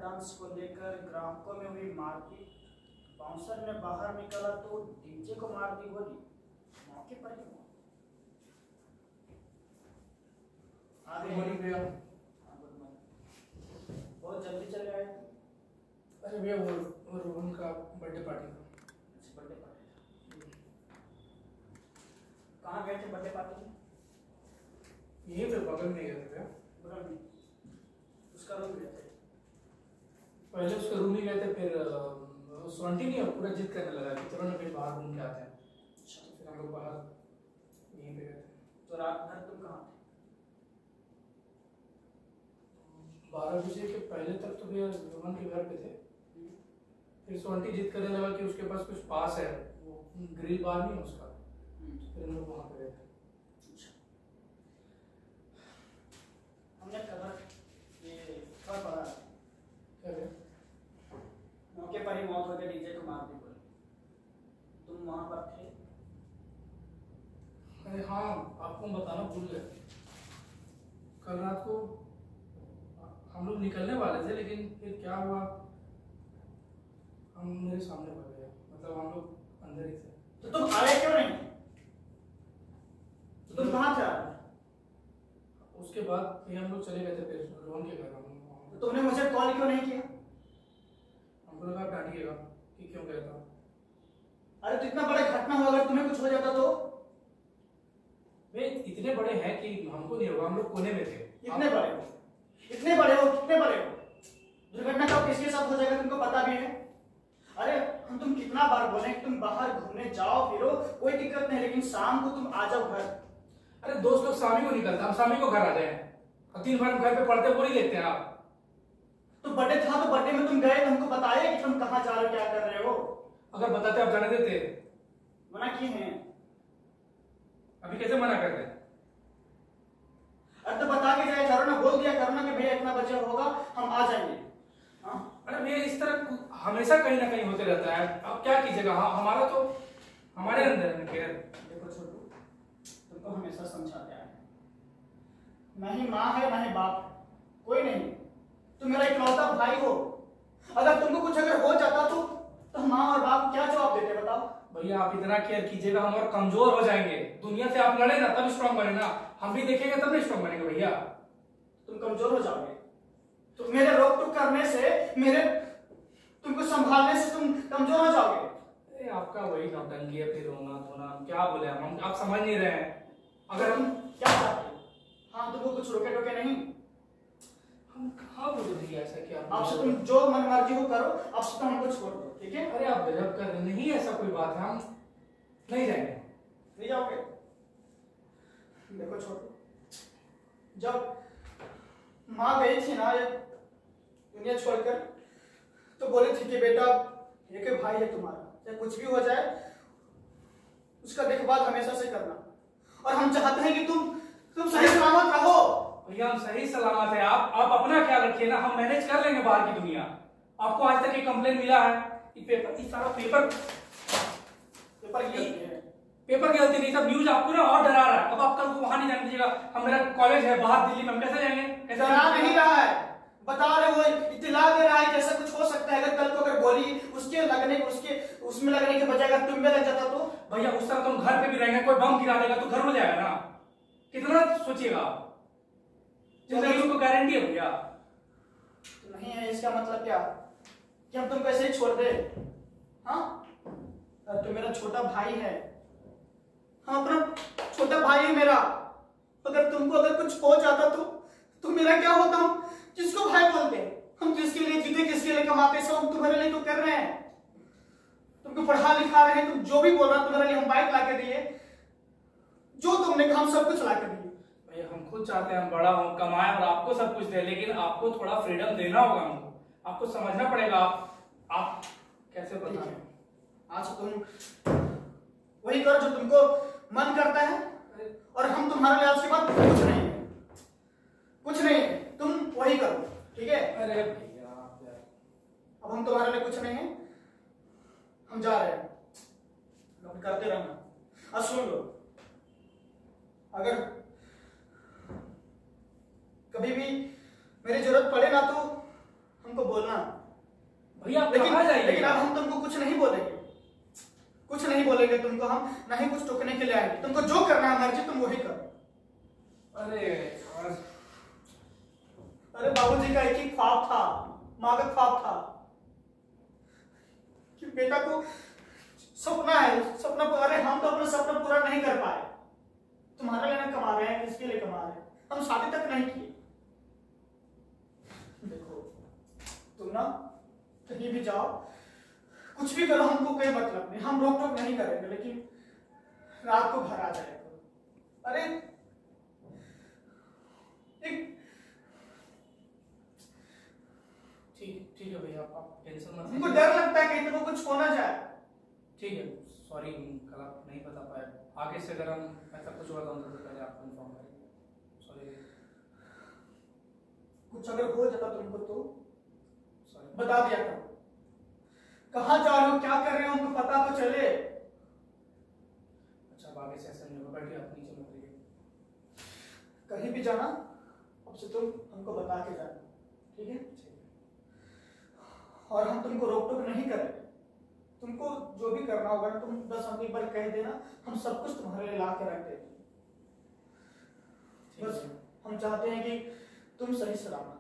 Dance को लेकर ग्राहकों में हुई मारपीट, बाउंसर ने बाहर निकाला तो डीजे को मार दी गोली, मौके पर ही मौत। आगे मॉर्निंग भैया। बहुत जल्दी चले आए। अरे भैया वो रोहन का बर्थडे पार्टी था। बर्थडे पार्टी कहाँ गए थे? बर्थडे पार्टी में यहीं पे बगल में गए थे भैया। बगल में उसका रूम गए थे? पहले उसके रूम ही गए थे, फिर सोंटी नहीं पूरा जिद करने लगा कि चलो ना फिर बाहर घूम के आते हैं। फिर हम लोग बाहर यहीं पे गए थे। तो रात भर तुम कहाँ थे? 12 बजे के पहले तक तो भैया रोहन के घर पे थे। फिर सोंटी जिद करने लगा कि उसके पास कुछ पास है, वो ग्रिल बार नहीं है उसका, फिर हम लोग वहाँ पे गए थे। हमने खबर पड़ा क्या भैया? मौके पर ही मौत हो गई, डीजे को मार दी गोली, तुम वहां पर थे? अरे हाँ, आपको बताना भूल गए। कल रात को हम लोग निकलने वाले थे, लेकिन फिर क्या हुआ, हम मेरे सामने पड़ गया, मतलब हम लोग अंदर ही थे। तो तुम आए क्यों नहीं? तो तुम कहाँ थे? उसके बाद फिर हम लोग चले गए थे फिर रोहन के घर। तो तुमने मुझे कॉल क्यों नहीं किया? हमको लगा डांटिएगा कि क्यों गया था। अरे तो इतना बड़ा घटना हुआ, अगर तुम्हें कुछ हो जाता तो? वे इतने बड़े हैं कि हमको नहीं होगा, हम लोग कोने में थे। इतने बड़े हो? इतने बड़े हो? कितने बड़े हो? दुर्घटना कब किसके साथ हो जाएगा तुमको पता भी है? अरे हम तुम कितना बार बोले कि तुम बाहर घूमने जाओ फिरो, कोई दिक्कत नहीं, लेकिन शाम को तुम आ जाओ घर। अरे दोस्त लोग शामी को निकलते, हम शामी को घर आ जाए और 3 बार घर पे पढ़ते बोल ही लेते हैं आप। तो बर्थडे था तो बर्थडे में तुम गए तो हमको बताए कि तुम कहाँ जा रहे हो, क्या कर रहे हो? अगर बताते आप जाने देते? मना किए हैं। अभी कैसे मना कर रहे हैं? अरे तो बता के जाए करो ना, बोल दिया करो ना कि भैया इतना बजे होगा हम आ जाएंगे। अरे भैया इस तरह हमेशा कहीं ना कहीं होते रहता है, अब क्या कीजिएगा। हाँ हमारा तो हमारे अंदर है खैर। देखो छोटू, तुमको हमेशा समझाते आए हैं, ना ही माँ है ना ही बाप है, कोई नहीं, तुम मेरा इकलौता भाई हो। अगर तुमको कुछ अगर हो जाता तो माँ और बाप क्या जवाब देते बताओ? भैया आप इतना केयर कीजिएगा, हम और कमजोर हो जाएंगे। दुनिया से आप लड़े ना तब स्ट्रांग बने ना, हम भी देखेंगे तब नहीं स्ट्रांग बनेंगे भैया। तुम कमजोर हो जाओगे तो मेरे रोक टोक करने से, मेरे तुमको संभालने से तुम कमजोर हो जाओगे। आपका वही नौटंकी है, फिर रोना धोना, क्या बोले हम आप समझ नहीं रहे हैं। अगर तुम क्या चाहते हो? हाँ तुमको कुछ रोके टोके नहीं, हम कहाँ बोले भैया ऐसा क्या? आपसे तुम जो मन मर्जी हो करो, आपसे तो हमको छोड़ दो, ठीक है? अरे आप गजब कर रहे, नहीं ऐसा कोई बात है, हम नहीं जाएंगे। नहीं जाओगे? देखो छोटू, जब माँ गई थी ना ये दुनिया छोड़कर, तो बोली थी कि बेटा एक भाई है तुम्हारा, चाहे कुछ भी हो जाए उसका देखभाल हमेशा से करना, और हम चाहते हैं कि तुम सही सलामत रहो। भैया हम सही सलामत है, आप अपना ख्याल रखिए ना, हम मैनेज कर लेंगे बाहर की दुनिया। आपको आज तक ये कंप्लेन मिला है? ये सारा पेपर की गलती नहीं, सब न्यूज आपको ना और डरा रहा है। अब आप कल को वहां नहीं जाने दीजिएगा, हम मेरा कॉलेज है बाहर दिल्ली में, हम कैसे जाएंगे? डरा नहीं रहा है, बता रहे वो इत्तला दे रहा है कि ऐसा कुछ हो सकता है। अगर कल को अगर गोली उसमें लगने के बजाय अगर तुम में लग जाता तो? भैया उस तरह तुम घर पे भी रहेंगे, कोई बम गिरा देगा तो घर हो जाएगा ना, कितना सोचिएगा आप? जिंदगी को गारंटी है भैया। तो नहीं है इसका मतलब क्या कि हम तुमको ऐसे ही छोड़ दे? हाँ तुम मेरा छोटा भाई है, हाँ अपना छोटा भाई है मेरा, अगर तुमको अगर कुछ हो जाता तो मेरा क्या होता? हम किसको भाई बोलते? हम किसके लिए जीते, किसके लिए कमाते, सब हम तुम्हारे लिए तो कर रहे हैं। तुमको पढ़ा लिखा रहे हैं, तुम जो भी बोल रहा तुम्हारे लिए हम बाइक ला के दिए, जो तुमने कहा हम सब कुछ ला के दिए। भैया हम खुद चाहते हैं हम बड़ा हो, कमाए और आपको सब कुछ दे, लेकिन आपको थोड़ा फ्रीडम देना होगा, हमको आपको समझना पड़ेगा। आप कैसे बताएं? आज तुम वही करो जो तुमको मन करता है, और हम तुम्हारे लिए आज के बाद कुछ नहीं है, तुम वही करो, ठीक है? अरे भैया अब हम तुम्हारे लिए कुछ नहीं है, हम जा रहे हैं, अब करते रहना। सुन लो, अगर कभी भी मेरी जरूरत पड़े ना तो हमको बोलना, तुमको हम नहीं कुछ टोकने के लिए आएंगे। तुमको जो करना है मर्जी तुम वही करो। अरे यार, अरे बाबूजी का एक ही ख्वाब था, माँ का ख्वाब था कि बेटा को सपना है, सपना। अरे हम तो अपना सपना पूरा नहीं कर पाए, तुम्हारे लिए कमा रहे हैं, किसके लिए कमा रहे हैं, हम शादी तक नहीं किए। देखो तुम ना कहीं भी जाओ, कुछ भी करो, हमको कोई मतलब नहीं, हम रोक टोक नहीं करेंगे, लेकिन रात को घर आ जाए करो। अरे ठीक है भैया, आप टेंशन मत हमको डर लगता है कहीं तुमको कुछ हो ना जाए। ठीक है, सॉरी कल आप नहीं बता पाए, आगे से अगर हम ऐसा कुछ हुआ तो पहले आपको इन्फॉर्म करेंगे। सॉरी, कुछ अगर हो जाता तुमको तो सॉरी बता दिया करो। कहाँ जा रहे हो, क्या कर रहे हो, हमको पता तो चले। अच्छा, अब आगे से ऐसा नहीं होगा, बैठिए आप नीचे मत रहिए। कहीं भी जाना अब से तुम हमको बता के जाना, ठीक है? और हम तुमको रोक टोक नहीं करेंगे, तुमको जो भी करना होगा ना तुम बस हमको एक बार कह देना, हम सब कुछ तुम्हारे लिए ला के रख देंगे। बस हम चाहते हैं कि तुम सही सलामत